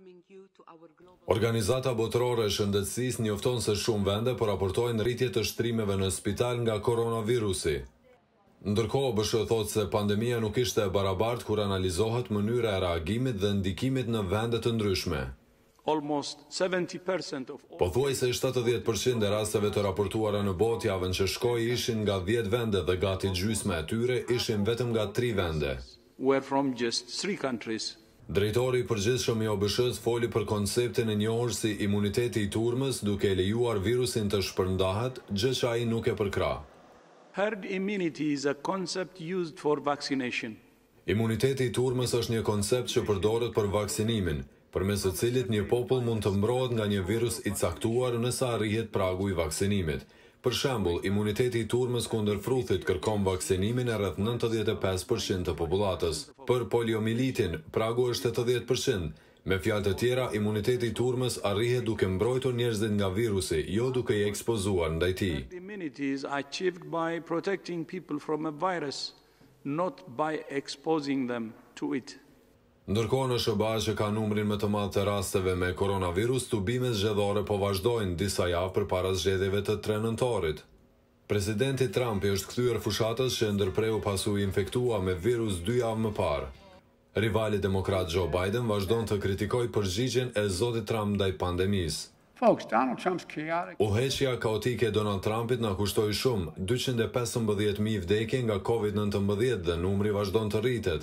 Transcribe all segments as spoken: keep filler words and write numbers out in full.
Organizata botërore e shëndetësisë njofton se shumë vende po raportojnë rritje të shtrimeve në spital nga koronavirusi. Ndërkohë, B S H thotë se pandemia nuk ishte e barabartë kur analizohet mënyra e reagimit dhe ndikimit në vende të ndryshme. Pothuajse shtatëdhjetë përqind e rasteve të raportuara në botë javën që shkoi ishin nga dhjetë vende dhe gati gjysma e tyre ishin vetëm nga tri vende. Drejtori i përgjithshëm i O B S H-s foli për konceptin e njohur si imuniteti i turmës, duke e lejuar virusin të shpërndahet, gjë që ai nuk e përkrah. Herd immunity is a concept used for vaccination. Imuniteti i turmës është një koncept që përdoret për vaksinimin, përmes së cilit një popull mund të mbrohet nga një virus i caktuar nëse arrihet pragu i vaksinimit. Për shembull, imuniteti i turmës kundër fruthit kërkon vaksinimin e rreth nëntëdhjetë e pesë përqind të popullatës. Për poliomilitin, pragu është tetëdhjetë përqind. Me fjalë të tjera, imuniteti i turmës arrihet duke mbrojtur njerëzit nga virusi, jo duke i ekspozuar ndaj tij. Immunity is achieved by protecting people from a virus, not by exposing them to it. Ndërkohë në S B A që ka numrin më të madh të rasteve me koronavirus, tubimet zgjedhore po vazhdojnë disa javë përpara zgjedhjeve të tre nëntorit. Presidenti Trump është kthyer fushatës që ndërpreu pasi u infektua me virus dy javë më parë. Rivali demokrat Joe Biden vazhdon të kritikojë përgjigjen e zotit Trump ndaj pandemisë. Udhëheqja kaotike e Donald Trumpit na kushtoi shumë, dyqind e pesëmbëdhjetë mijë vdekje nga kovid nëntëmbëdhjetë dhe numri vazhdon të rritet.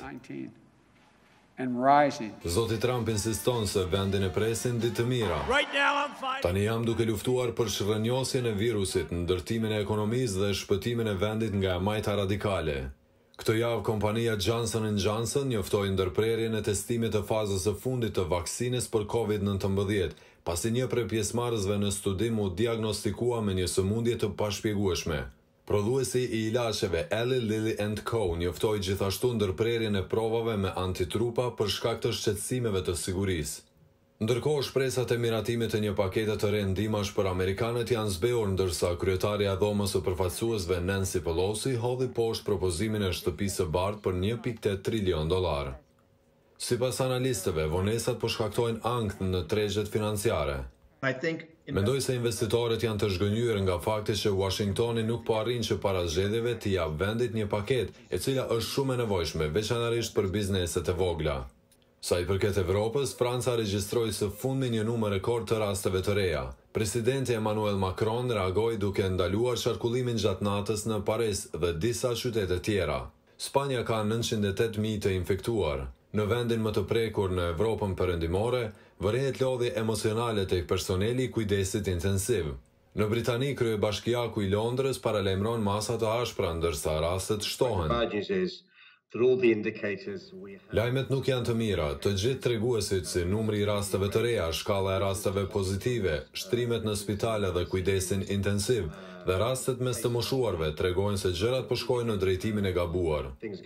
Zoti Trump insiston se vendin e presin ditë të mira. Tani jam duke luftuar për shërënjosjen e virusit, ndërtimin e ekonomisë dhe shpëtimin e vendit nga e majta radikale. Këtë javë kompania Johnson and Johnson njoftoi ndërprerjen e testimit të fazës së fundit të vaksinës për kovid nëntëmbëdhjetë, pasi një prej pjesëmarrësve në studim u diagnostikua me një sëmundje të pashpjegueshme. Prodhuesi i ilaçeve Eli Lilly and Co njoftoi gjithashtu ndërprerjen e provave me antitrupa për shkak të shqetësimeve të sigurisë. Ndërkohë, shpresat e miratimit të një pakete të re ndihmash për amerikanët janë zbehur, ndërsa kryetaria e Dhomës së Përfaqësuesve Nancy Pelosi hodhi poshtë propozimin e shtëpisë së bardhë për një pikë tetë trilion dollar. Sipas analistëve, vonesat po shkaktojnë ankth në tregjet financiare. Mendoj se investitorët janë të zhgënjur nga fakti që Washingtoni nuk po arrin që para zgjedhjeve t'i jap vendit një paketë e cila është shumë e nevojshme, veçanërisht për bizneset e vogla. Sa i përket Evropës, Franca regjistroi së fundmi një numër rekord të rasteve të reja. Presidenti Emmanuel Macron reagoi duke ndaluar qarkullimin gjatë natës në Paris dhe disa qytete tjera. Spanja ka nëntëqind e tetë mijë të infektuar. Në vendin më të prekur në Evropën perëndimore, vërehet lodhje emocionale tek personeli i kujdesit intensiv. Në Britani, kryebashkiaku i Londrës paralajmëron masa të ashpra, ndërsa rastet shtohen. Lajmet nuk janë të mira, të gjithë treguesit si numri i rasteve të reja, shkalla e rasteve pozitive, shtrimet në spitale dhe kujdesin intensiv, dhe rastet mes të moshuarve tregojnë se gjërat po shkojnë në drejtimin e gabuar.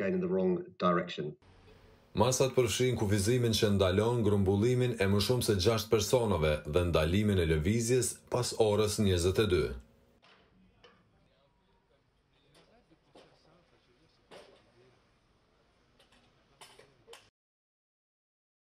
Masat përfshin kufizimin që ndalon grumbullimin e më shumë se gjashtë personave dhe ndalimin e lëvizjes pas orës njëzet e dy.